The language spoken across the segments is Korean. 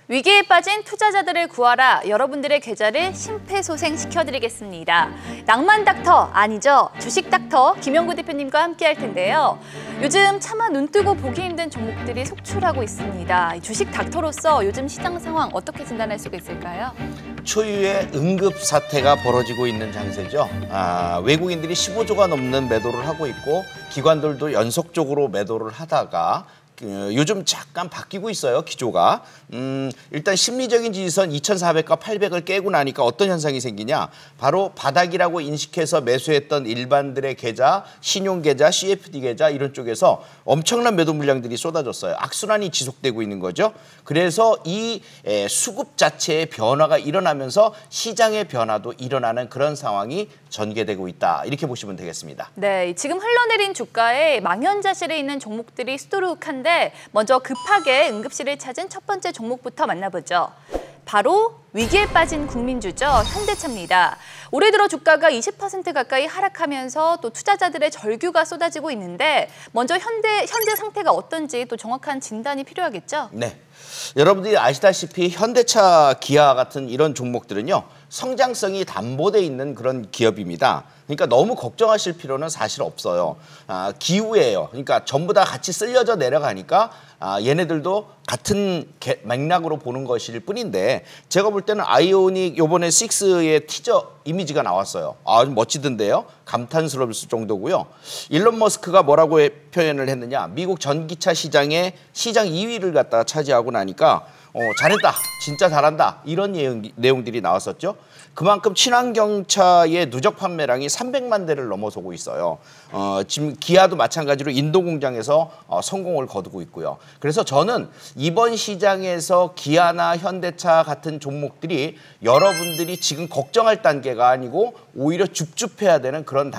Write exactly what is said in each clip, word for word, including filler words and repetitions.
위기에 빠진 투자자들을 구하라. 여러분들의 계좌를 심폐소생시켜드리겠습니다. 낭만 닥터 아니죠. 주식 닥터 김영구 대표님과 함께할 텐데요. 요즘 차마 눈 뜨고 보기 힘든 종목들이 속출하고 있습니다. 주식 닥터로서 요즘 시장 상황 어떻게 진단할 수가 있을까요? 초유의 응급 사태가 벌어지고 있는 장세죠. 아, 외국인들이 십오조가 넘는 매도를 하고 있고 기관들도 연속적으로 매도를 하다가 요즘 잠깐 바뀌고 있어요, 기조가. 음, 일단 심리적인 지지선 이천사백과 팔백을 깨고 나니까 어떤 현상이 생기냐. 바로 바닥이라고 인식해서 매수했던 일반들의 계좌, 신용계좌, 씨에프디 계좌 이런 쪽에서 엄청난 매도 물량들이 쏟아졌어요. 악순환이 지속되고 있는 거죠. 그래서 이 에, 수급 자체의 변화가 일어나면서 시장의 변화도 일어나는 그런 상황이 전개되고 있다. 이렇게 보시면 되겠습니다. 네, 지금 흘러내린 주가에 망연자실에 있는 종목들이 수두룩한데 먼저 급하게 응급실을 찾은 첫 번째 종목부터 만나보죠. 바로 위기에 빠진 국민주죠. 현대차입니다. 올해 들어 주가가 이십 퍼센트 가까이 하락하면서 또 투자자들의 절규가 쏟아지고 있는데 먼저 현대, 현재 상태가 어떤지 또 정확한 진단이 필요하겠죠? 네. 여러분들이 아시다시피 현대차, 기아 같은 이런 종목들은요. 성장성이 담보돼 있는 그런 기업입니다. 그러니까 너무 걱정하실 필요는 사실 없어요. 아, 기후예요. 그러니까 전부 다 같이 쓸려져 내려가니까 아, 얘네들도 같은 개, 맥락으로 보는 것일 뿐인데 제가 볼 때는 아이오닉 요번에 식스의 티저 이미지가 나왔어요. 아, 멋지던데요. 감탄스러울 정도고요. 일론 머스크가 뭐라고 해, 표현을 했느냐. 미국 전기차 시장의 시장 이 위를 갖다가 차지하고 나니까 어, 잘했다. 진짜 잘한다. 이런 내용, 내용들이 나왔었죠. 그만큼 친환경차의 누적 판매량이 삼백만 대를 넘어서고 있어요. 어, 지금 기아도 마찬가지로 인도 공장에서 어, 성공을 거두고 있고요. 그래서 저는 이번 시장에서 기아나 현대차 같은 종목들이 여러분들이 지금 걱정할 단계가 아니고 오히려 줍줍해야 되는 그런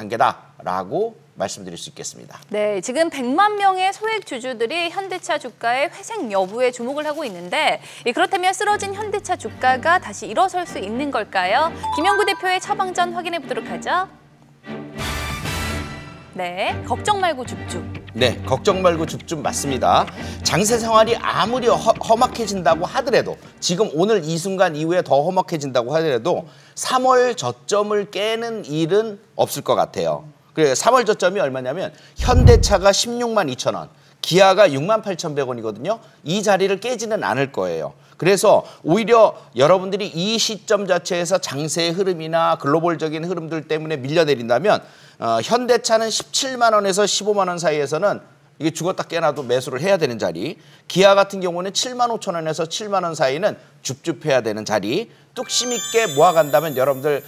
단계다라고 말씀드릴 수 있겠습니다. 네, 지금 백만 명의 소액 주주들이 현대차 주가의 회생 여부에 주목을 하고 있는데 그렇다면 쓰러진 현대차 주가가 다시 일어설 수 있는 걸까요? 김영구 대표의 처방전 확인해 보도록 하죠. 네, 걱정 말고 줍줍. 네, 걱정 말고 줍줍 맞습니다. 장세 생활이 아무리 허, 험악해진다고 하더라도 지금 오늘 이 순간 이후에 더 험악해진다고 하더라도 삼월 저점을 깨는 일은 없을 것 같아요. 그래, 삼월 저점이 얼마냐면 현대차가 십육만 이천 원, 기아가 육만 팔천백 원이거든요. 이 자리를 깨지는 않을 거예요. 그래서 오히려 여러분들이 이 시점 자체에서 장세의 흐름이나 글로벌적인 흐름들 때문에 밀려내린다면 어, 현대차는 십칠만 원에서 십오만 원 사이에서는 이게 죽었다 깨나도 매수를 해야 되는 자리, 기아 같은 경우는 칠만 오천 원에서 칠만 원 사이는 줍줍해야 되는 자리, 뚝심 있게 모아간다면 여러분들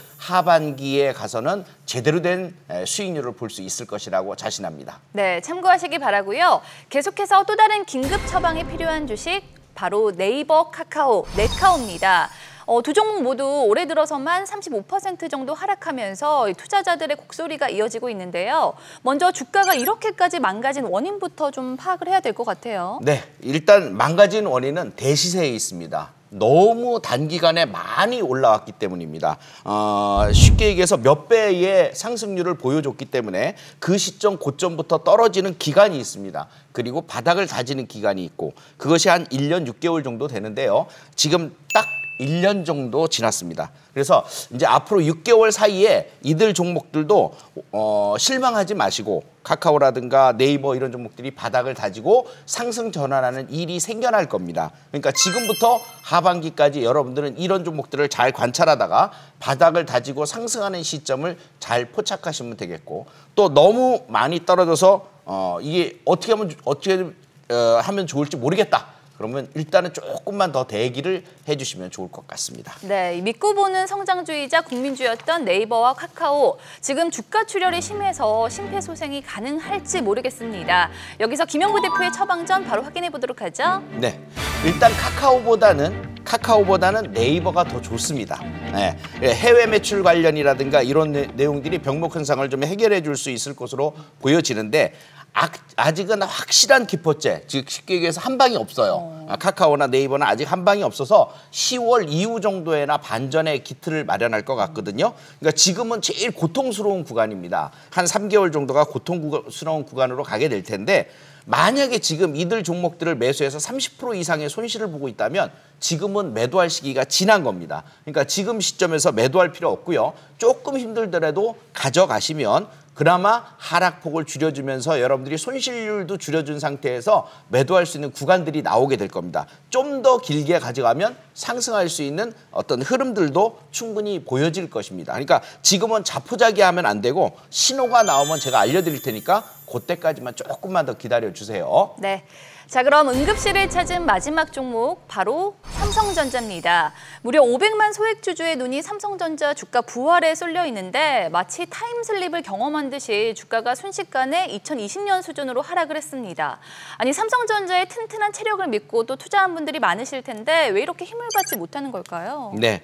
하반기에 가서는 제대로 된 수익률을 볼 수 있을 것이라고 자신합니다. 네, 참고하시기 바라고요. 계속해서 또 다른 긴급 처방이 필요한 주식, 바로 네이버, 카카오, 네카오입니다. 어, 두 종목 모두 올해 들어서만 삼십오 퍼센트 정도 하락하면서 투자자들의 곡소리가 이어지고 있는데요. 먼저 주가가 이렇게까지 망가진 원인부터 좀 파악을 해야 될 것 같아요. 네, 일단 망가진 원인은 대시세에 있습니다. 너무 단기간에 많이 올라왔기 때문입니다. 어, 쉽게 얘기해서 몇 배의 상승률을 보여줬기 때문에 그 시점 고점부터 떨어지는 기간이 있습니다. 그리고 바닥을 다지는 기간이 있고 그것이 한 일 년 육 개월 정도 되는데요. 지금 딱 일 년 정도 지났습니다. 그래서 이제 앞으로 육 개월 사이에 이들 종목들도 어, 실망하지 마시고 카카오라든가 네이버 이런 종목들이 바닥을 다지고 상승 전환하는 일이 생겨날 겁니다. 그러니까 지금부터 하반기까지 여러분들은 이런 종목들을 잘 관찰하다가 바닥을 다지고 상승하는 시점을 잘 포착하시면 되겠고 또 너무 많이 떨어져서 어, 이게 어떻게 하면 어떻게 어, 하면 좋을지 모르겠다. 그러면 일단은 조금만 더 대기를 해주시면 좋을 것 같습니다. 네, 믿고 보는 성장주의자 국민주였던 네이버와 카카오. 지금 주가 출혈이 심해서 심폐소생이 가능할지 모르겠습니다. 여기서 김영구 대표의 처방전 바로 확인해 보도록 하죠. 네, 일단 카카오보다는 카카오보다는 네이버가 더 좋습니다. 네, 해외 매출 관련이라든가 이런 내, 내용들이 병목 현상을 좀 해결해 줄 수 있을 것으로 보여지는데 아직은 확실한 기포제, 즉 쉽게 얘기해서 한 방이 없어요. 어. 카카오나 네이버는 아직 한 방이 없어서 시월 이후 정도에나 반전의 기틀을 마련할 것 같거든요. 그러니까 지금은 제일 고통스러운 구간입니다. 한 삼 개월 정도가 고통스러운 구간으로 가게 될 텐데 만약에 지금 이들 종목들을 매수해서 삼십 퍼센트 이상의 손실을 보고 있다면 지금은 매도할 시기가 지난 겁니다. 그러니까 지금 시점에서 매도할 필요 없고요. 조금 힘들더라도 가져가시면 그나마 하락폭을 줄여주면서 여러분들이 손실률도 줄여준 상태에서 매도할 수 있는 구간들이 나오게 될 겁니다. 좀 더 길게 가져가면 상승할 수 있는 어떤 흐름들도 충분히 보여질 것입니다. 그러니까 지금은 자포자기하면 안 되고 신호가 나오면 제가 알려드릴 테니까 그때까지만 조금만 더 기다려주세요. 네. 자, 그럼 응급실을 찾은 마지막 종목 바로 삼성전자입니다. 무려 오백만 소액주주의 눈이 삼성전자 주가 부활에 쏠려 있는데 마치 타임슬립을 경험한 듯이 주가가 순식간에 이천이십 년 수준으로 하락을 했습니다. 아니, 삼성전자의 튼튼한 체력을 믿고 또 투자한 분들이 많으실 텐데 왜 이렇게 힘을 받지 못하는 걸까요? 네,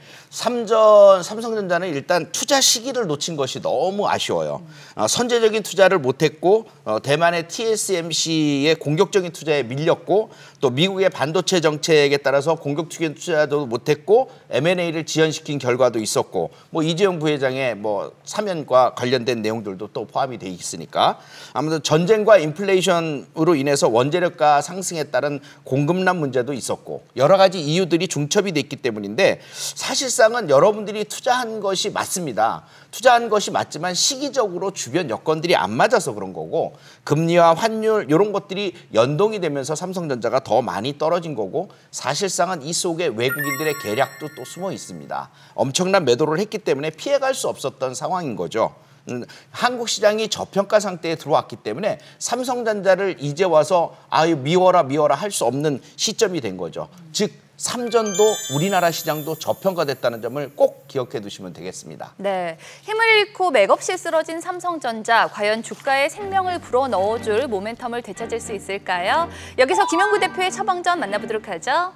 삼전, 삼성전자는 일단 투자 시기를 놓친 것이 너무 아쉬워요. 음. 어, 선제적인 투자를 못했고 어, 대만의 티에스엠씨의 공격적인 투자에 밀렸고 또 미국의 반도체 정책에 따라서 공격적인 투자도 못했고 엠 앤 에이를 지연시킨 결과도 있었고 뭐 이재용 부회장의 뭐 사면과 관련된 내용들도 또 포함이 돼 있으니까 아무튼 전쟁과 인플레이션으로 인해서 원재료가 상승에 따른 공급난 문제도 있었고 여러 가지 이유들이 중첩이 됐기 때문인데 사실상은 여러분들이 투자한 것이 맞습니다. 투자한 것이 맞지만 시기적으로 주변 여건들이 안 맞아서 그런 거고 금리와 환율 이런 것들이 연동이 되면서 삼성전자가 더 많이 떨어진 거고 사실상은 이 속에 외국인들의 계략도 또 숨어 있습니다. 엄청난 매도를 했기 때문에 피해갈 수 없었던 상황인 거죠. 음, 한국 시장이 저평가 상태에 들어왔기 때문에 삼성전자를 이제 와서 아유 미워라 미워라 할 수 없는 시점이 된 거죠. 즉 삼전도 우리나라 시장도 저평가됐다는 점을 꼭 기억해 두시면 되겠습니다. 네, 힘을 잃고 맥없이 쓰러진 삼성전자, 과연 주가에 생명을 불어넣어줄 모멘텀을 되찾을 수 있을까요? 여기서 김영구 대표의 처방전 만나보도록 하죠.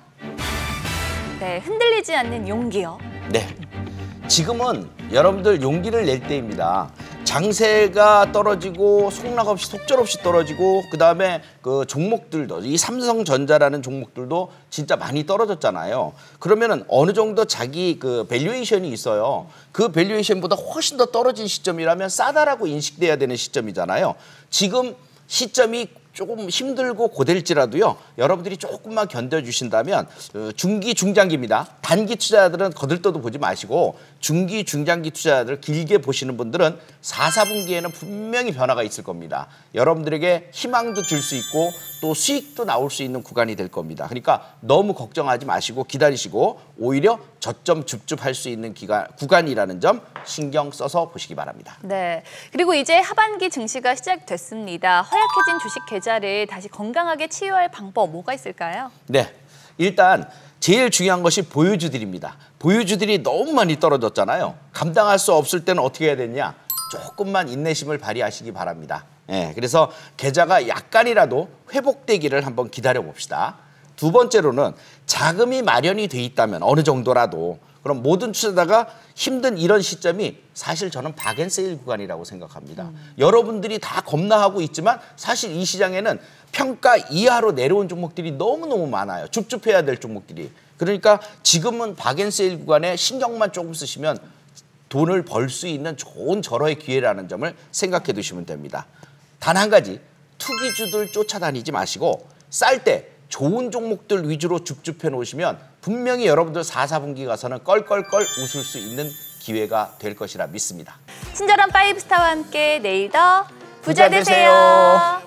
네, 흔들리지 않는 용기요. 네, 지금은 여러분들 용기를 낼 때입니다. 장세가 떨어지고 속락없이 속절없이 떨어지고 그다음에 그 종목들도 이 삼성전자라는 종목들도 진짜 많이 떨어졌잖아요. 그러면은 어느 정도 자기 그 밸류에이션이 있어요. 그 밸류에이션보다 훨씬 더 떨어진 시점이라면 싸다라고 인식돼야 되는 시점이잖아요. 지금 시점이 조금 힘들고 고될지라도요. 여러분들이 조금만 견뎌주신다면 중기, 중장기입니다. 단기 투자자들은 거들떠도 보지 마시고 중기, 중장기 투자자들 길게 보시는 분들은 사, 사분기에는 분명히 변화가 있을 겁니다. 여러분들에게 희망도 줄 수 있고 또 수익도 나올 수 있는 구간이 될 겁니다. 그러니까 너무 걱정하지 마시고 기다리시고 오히려 저점 줍줍할 수 있는 기간, 구간이라는 점 신경 써서 보시기 바랍니다. 네, 그리고 이제 하반기 증시가 시작됐습니다. 허약해진 주식 계좌를 다시 건강하게 치유할 방법 뭐가 있을까요? 네, 일단 제일 중요한 것이 보유주들입니다. 보유주들이 너무 많이 떨어졌잖아요. 감당할 수 없을 때는 어떻게 해야 되냐? 조금만 인내심을 발휘하시기 바랍니다. 예, 그래서 계좌가 약간이라도 회복되기를 한번 기다려 봅시다. 두 번째로는 자금이 마련이 돼 있다면 어느 정도라도 그럼 모든 투자자가 힘든 이런 시점이 사실 저는 박앤세일 구간이라고 생각합니다. 음. 여러분들이 다 겁나하고 있지만 사실 이 시장에는 평가 이하로 내려온 종목들이 너무너무 많아요. 줍줍해야 될 종목들이. 그러니까 지금은 박앤세일 구간에 신경만 조금 쓰시면 돈을 벌 수 있는 좋은 절호의 기회라는 점을 생각해 두시면 됩니다. 단 한 가지, 투기주들 쫓아다니지 마시고 쌀 때 좋은 종목들 위주로 줍줍해 놓으시면 분명히 여러분들 사, 사분기 가서는 껄껄껄 웃을 수 있는 기회가 될 것이라 믿습니다. 친절한 파이브스타와 함께 내일 더 부자, 부자 되세요. 되세요.